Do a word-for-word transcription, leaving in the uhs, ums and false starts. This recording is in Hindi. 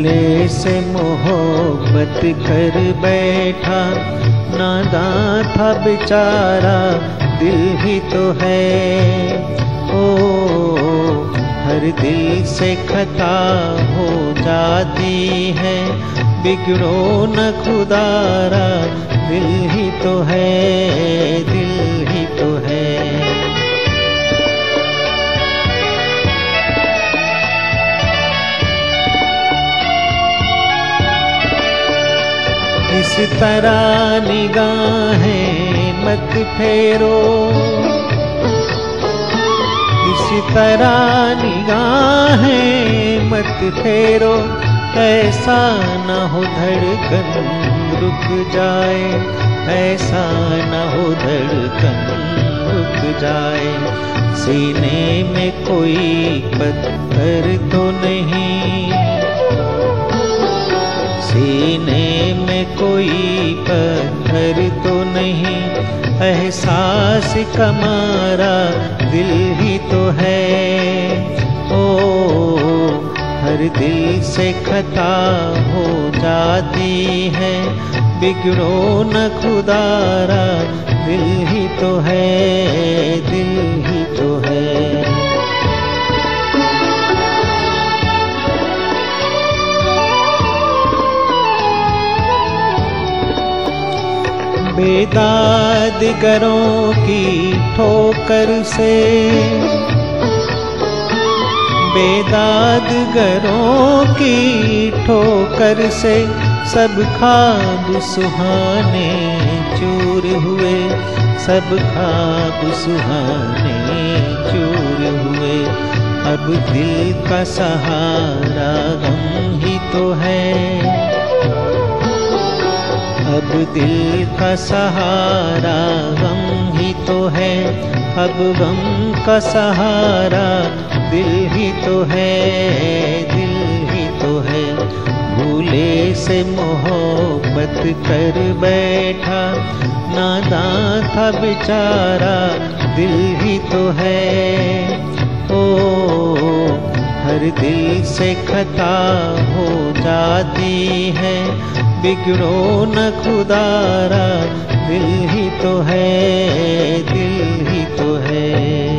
भूले से मोहब्बत कर बैठा, नादान था बेचारा दिल ही तो है। ओ हर दिल से खता हो जाती है, बिगड़ो न खुदारा दिल ही तो है, दिल ही तो है। इस तरह निगाहें मत फेरो, इस तरह निगाहें मत फेरो, ऐसा न हो धड़कन रुक जाए, ऐसा न हो धड़कन रुक जाए। सीने में कोई पत्थर तो नहीं, सीने में कोई पत्थर तो नहीं, एहसास का मारा दिल ही तो है। ओ हर दिल से खता हो जाती है, बिगड़ो न खुदारा दिल ही तो है, दिल ही तो है। बेदादगरों की ठोकर से, बेदादगरों की ठोकर से सब ख्वाब सुहाने चूर हुए, सब ख्वाब सुहाने चूर हुए। अब दिल का सहारा गम ही तो है, अब दिल का सहारा गम ही तो है, अब गम का सहारा दिल ही तो है, दिल ही तो है। भूले से मोहब्बत कर बैठा, नादान था बेचारा दिल ही तो है। ओ हर दिल से खता हो जाती है, बिगड़ो न खुदारा दिल ही तो है, दिल ही तो है।